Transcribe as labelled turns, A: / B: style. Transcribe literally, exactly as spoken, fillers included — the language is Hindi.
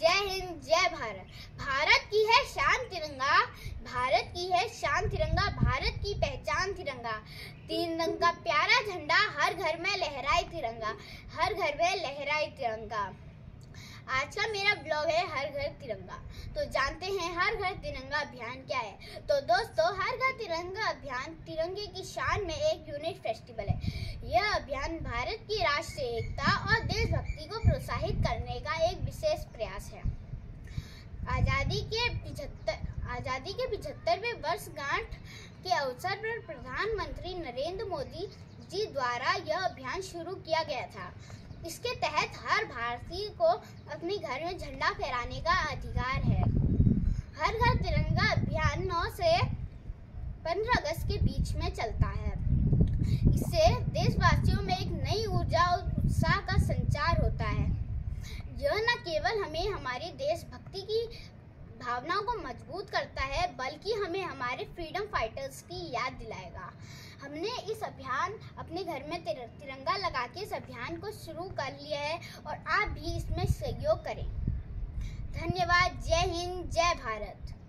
A: जय हिंद, जय भारत। भारत की है शान तिरंगा, भारत की है शान तिरंगा, भारत की पहचान तिरंगा। तीन रंग का प्यारा झंडा, हर घर में लहराए तिरंगा, हर घर में लहराए तिरंगा। आज का मेरा ब्लॉग है हर घर तिरंगा। तो जानते हैं हर घर तिरंगा अभियान क्या है। तो दोस्तों, हर घर तिरंगा अभियान तिरंगे की शान में एक यूनिक फेस्टिवल है। यह अभियान भारत की राष्ट्रीय एकता और देशभक्ति को प्रोत्साहित करने का एक विशेष प्रयास है। आजादी के पिछहत्तर आजादी के पिछहत्तरवें वर्षगांठ के अवसर पर प्रधानमंत्री नरेंद्र मोदी जी द्वारा यह अभियान शुरू किया गया था। इसके तहत हर भारतीय को अपने घर में झंडा फहराने का अधिकार है। हर घर तिरंगा अभियान नौ से पंद्रह अगस्त के बीच में चलता है। इससे देशवासियों में एक नई ऊर्जा और उत्साह का संचार होता है। यह न केवल हमें हमारे देशभक्ति की भावनाओं को मजबूत करता है, बल्कि हमें हमारे फ्रीडम फाइटर्स की याद दिलाएगा। हमने इस अभियान अपने घर में तिरंगा लगा के इस अभियान को शुरू कर लिया है और आप भी इसमें सहयोग करें। धन्यवाद। जय हिंद, जय भारत।